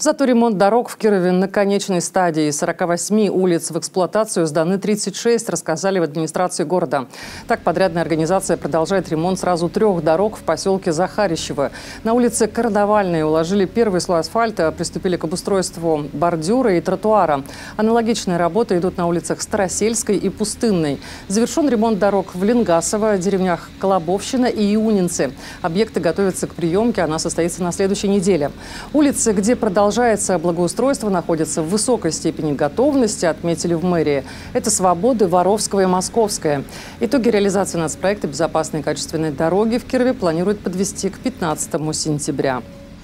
Зато ремонт дорог в Кирове на конечной стадии. Из 48 улиц в эксплуатацию сданы 36, рассказали в администрации города. Так, подрядная организация продолжает ремонт сразу 3 дорог в поселке Захарищево. На улице Карнавальной уложили первый слой асфальта, приступили к обустройству бордюра и тротуара. Аналогичные работы идут на улицах Старосельской и Пустынной. Завершен ремонт дорог в Ленгасово, деревнях Колобовщина и Иунинцы. Объекты готовятся к приемке, она состоится на следующей неделе. Улицы, где продолжается благоустройство, находятся в высокой степени готовности, отметили в мэрии. Это Свободы, Воровского и Московская. Итоги реализации нацпроекта «Безопасные и качественные дороги» в Кирове планируют подвести к 15 сентября.